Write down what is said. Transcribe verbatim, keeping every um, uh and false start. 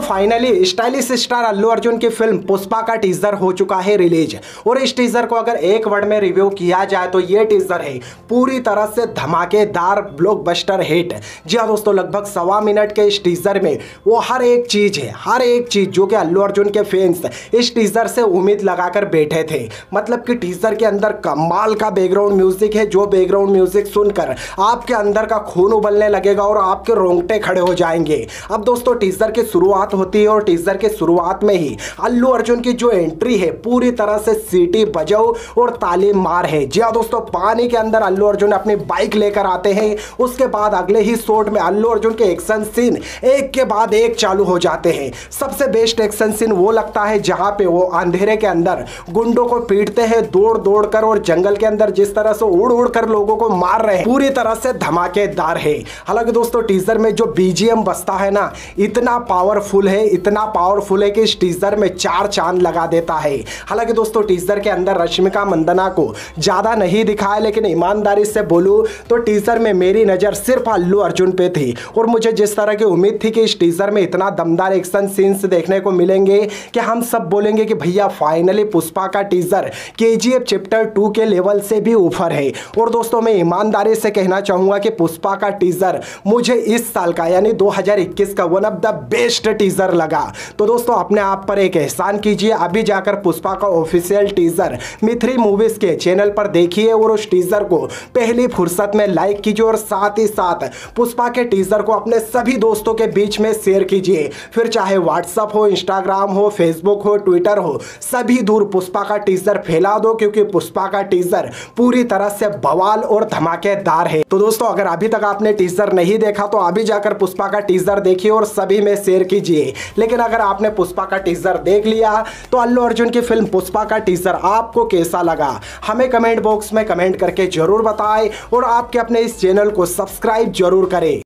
Finally stylish star Allu Arjun की film Pushpa का teaser हो चुका है रिलीज। और इस टीजर को अगर एक वर्ड में रिव्यू किया जाए तो ये टीजर है पूरी तरह से धमाकेदार ब्लॉकबस्टर हिट। जी हाँ दोस्तों, लगभग सवा मिनट के इस टीजर में वो हर एक चीज है, हर एक चीज जो कि अल्लू अर्जुन के फैंस इस टीजर से उम्मीद लगाकर बैठे थे। मतलब कि टीजर के अंदर कमाल का बैकग्राउंड म्यूजिक है, जो बैकग्राउंड म्यूजिक सुनकर आपके अंदर का खून उबलने लगेगा और आपके रोंगटे खड़े हो जाएंगे। अब दोस्तों टीजर की शुरुआत होती है और टीजर के शुरुआत में ही अल्लू अर्जुन की जो एंट्री है पूरी तरह से सीटी बजाओ और ताली मार है। जी हाँ दोस्तों, पानी के अंदर अल्लू अर्जुन अपनी बाइक लेकर आते हैं। उसके बाद अगले ही शॉट में अल्लू अर्जुन के एक्शन सीन एक के बाद एक चालू हो जाते हैं। सबसे बेस्ट एक्शन सीन वो लगता है जहां पे वो अंधेरे के अंदर गुंडों को पीटते हैं दौड़ दौड़ कर, और जंगल के अंदर जिस तरह से उड़ उड़ कर लोगों को मार रहे हैं, पूरी तरह से धमाकेदार है। हालांकि दोस्तों टीजर में जो बीजीएम बजता है ना, इतना पावरफुल है, इतना पावरफुल है कि इस टीजर में चार चांद लगा देता है। हालांकि दोस्तों टीजर के अंदर रश्मिका मंदाना को ज्यादा नहीं दिखाया, लेकिन ईमानदारी से बोलूं तो टीजर में मेरी नजर सिर्फ अल्लू अर्जुन पे थी। और मुझे जिस तरह की उम्मीद थी कि इस टीजर में इतना दमदार एक्शन सीन्स देखने को मिलेंगे कि हम सब बोलेंगे कि भैया फाइनली पुष्पा का टीजर केजीएफ चैप्टर टू के लेवल से भी ऊपर है। और दोस्तों मैं ईमानदारी से कहना चाहूंगा कि पुष्पा का टीजर मुझे इस साल का यानी दो हज़ार इक्कीस का one of the best teaser लगा। तो दोस्तों अपने आप पर एक एहसान कीजिए, अभी जाकर पुष्पा का ऑफिशियल टीजर मिथ्री मूवीज के चैनल पर देखिए और उस टीजर को पहली फुर्सत में लाइक कीजिए और साथ ही साथ पुष्पा के टीजर को अपने सभी दोस्तों के बीच में शेयर कीजिए। फिर चाहे व्हाट्सएप हो, इंस्टाग्राम हो, फेसबुक हो, ट्विटर हो, सभी दूर पुष्पा का टीजर फैला दो, क्योंकि पुष्पा का टीजर पूरी तरह से बवाल और धमाकेदार है। तो दोस्तों अगर अभी तक आपने टीजर नहीं देखा तो अभी जाकर पुष्पा का टीजर देखिए और सभी में शेयर कीजिए। लेकिन अगर आपने पुष्पा का टीजर देख लिया तो अल्लू अर्जुन की फिल्म पुष्पा का टीजर आपको कैसा लगा हमें कमेंट बॉक्स में कमेंट करके जरूर बताएं और आपके अपने इस चैनल को सब्सक्राइब जरूर करें।